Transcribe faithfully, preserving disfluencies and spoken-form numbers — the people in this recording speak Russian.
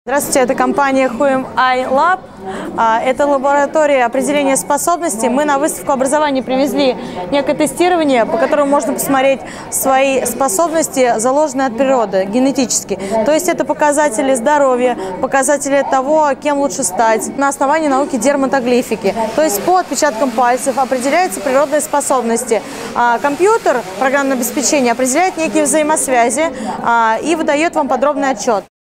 Здравствуйте, это компания Huim-I Lab. Это лаборатория определения способностей. Мы на выставку образования привезли некое тестирование, по которому можно посмотреть свои способности, заложенные от природы, генетически. То есть это показатели здоровья, показатели того, кем лучше стать. На основании науки дерматоглифики. То есть по отпечаткам пальцев определяются природные способности. Компьютер, программное обеспечение, определяет некие взаимосвязи и выдает вам подробный отчет.